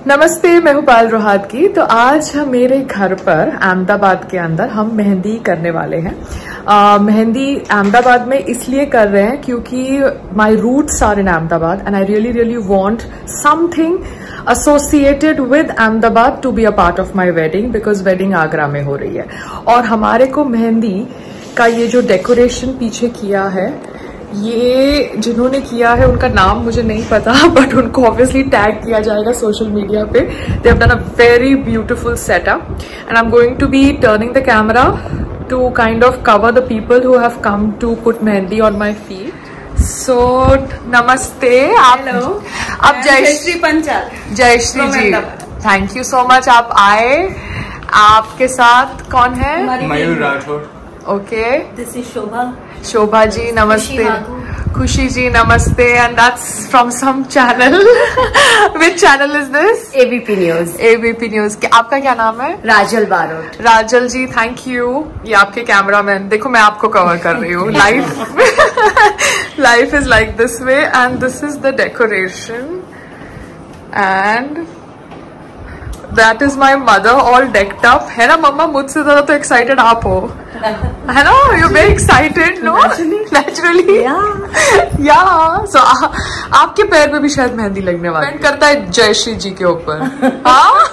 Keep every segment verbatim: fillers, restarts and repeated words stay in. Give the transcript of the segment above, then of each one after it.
नमस्ते, मैं हूँ पायल रोहात की। तो आज हम मेरे घर पर अहमदाबाद के अंदर हम मेहंदी करने वाले हैं। uh, मेहंदी अहमदाबाद में इसलिए कर रहे हैं क्योंकि my roots are in Ahmedabad and I really really want something associated with Ahmedabad to be a part of my wedding because wedding Agra में हो रही है। और हमारे को मेहंदी का ये जो डेकोरेशन पीछे किया है, ये जिन्होंने किया है उनका नाम मुझे नहीं पता, बट उनको ऑब्वियसली टैग किया जाएगा सोशल मीडिया पे। They have done a very beautiful setup and I am going to be turning the camera to kind of cover the people who have come to put mehndi on my feet. So नमस्ते। आप आप Jayshree Panchal. Jayshree ji, thank you so much, आप आए। आपके साथ कौन है? Mayur Rathore. Okay, this is Shobha. Shobha ji नमस्ते। खुशी जी नमस्ते। And that's from some channel. Which channel is this? ABP news. ABP news. आपका क्या नाम है? राजल बारोट। Rajal ji thank you. ये आपके कैमरामैन, देखो मैं आपको कवर कर रही हूँ। Life life is like this way and this is the decoration and that is my mother all decked up. है ना मम्मा? मुझसे ज्यादा तो एक्साइटेड आप हो, है ना? You very excited no? Naturally yeah so आपके पैर पे भी शायद मेहंदी लगने वाली है। करता है जयश्री जी के ऊपर। हाँ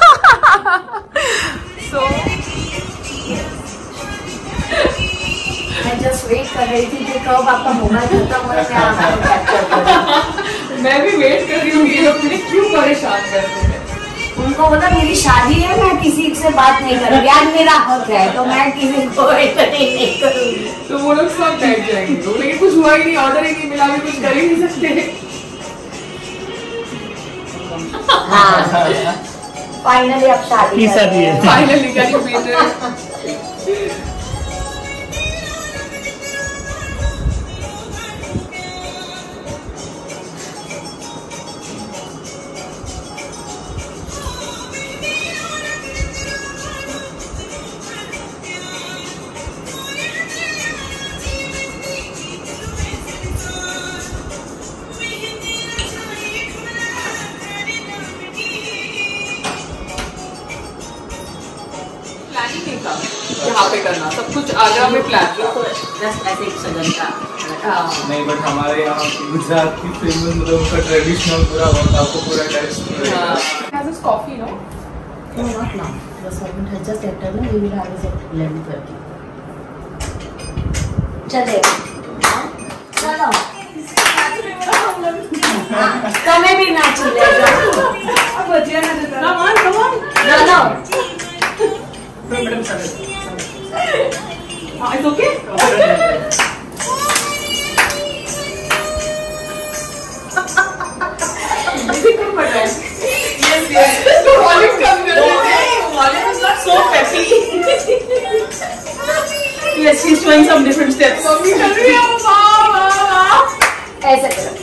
सो मैं जस्ट वेट कर रही थी कि कब आपका मोबाइल खत्म हो जाए। मैं भी वेट कर रही हूँ कि ये लोग मुझे क्यों परेशान करते हैं। उनको बोला मेरी शादी है, मैं किसी से बात नहीं करूँगी, आज मेरा हक है तो मैं किसी को नहीं करूँगी। तो वो लोग सब बैठ जाएंगे। तो लेकिन कुछ हुआ ही नहीं, ऑर्डर ही नहीं मिला, भी कुछ कर ही नहीं सकते। हाँ फाइनली अब शादी है। फाइनली कर यू बेटे। यहाँ पे करना सब कुछ आगरा में प्लान नहीं, बट हमारे यहाँ गुजरात की फेमस मतलब उसका ट्रेडिशनल पूरा आपको पूरा taste coffee no No, not now. The servant has just entered. We will have a blend करके। चलेगा? चलो। तुम्हें भी ना चलेगा। अब बचिया ना देता। Come on, come on. No, no. Madam, sorry. It's okay. Yes, yes. The volume comes in. Volume is not so petty. Yes, she's showing some different steps. Mommy, कर रही है वो, वाह वाह वाह। ऐसा करो।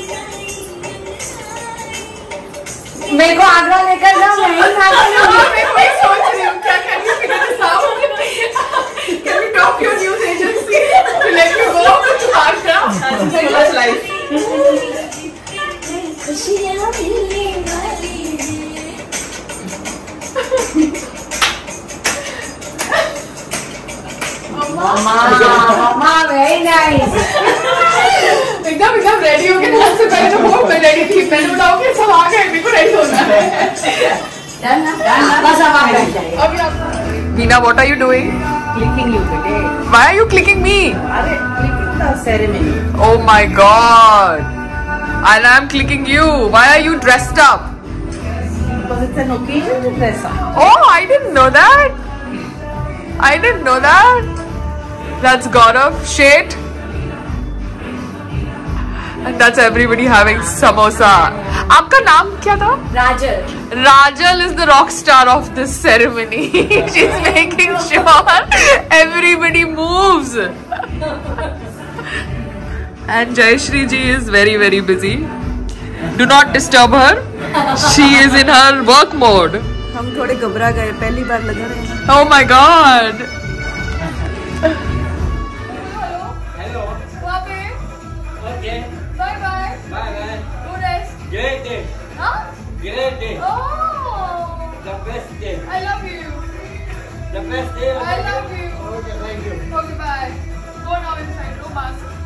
मेरे को आगरा लेकर जाओ, मैं ही खा रही हूँ। मैं वही सोच रही हूँ क्या करनी है। Can we talk your news agency to let you go to Agra? So much life. खुशियाँ मिलने वाली मामा मामा वेरी नाइस। एकदम एकदम रेडी हो गए। सबसे पहले तो बहुत मैं रेडी थी, मैंने बताओ कि सब आ गए, मेरे को रेडी होना है। डन ना? डन ना? बस अब आ गए। अभी आप Veena, what are you doing? Clicking you today. Why are you clicking me? अरे clicking the ceremony. Oh my god. And I'm clicking you. Why are you dressed up? Because it's an occasion to dress up. Oh, I didn't know that. I didn't know that. That's Gaurav. Shade. And that's everybody having samosa. आपका नाम क्या था? Rajal. Rajal is the rock star of this ceremony. She's making sure everybody moves. And Jayashri ji is very very busy. Do not disturb her. She is in her work mode. हम थोड़े घबरा गए, पहली बार लगा रहे हैं। Oh my God. Hello. Okay. Bye bye. Bye bye. Good rest. Great day. Huh? Great day. Oh. The best day. I love you. The best day. I love you. Okay, thank you. Okay, bye. Go now inside. No mask.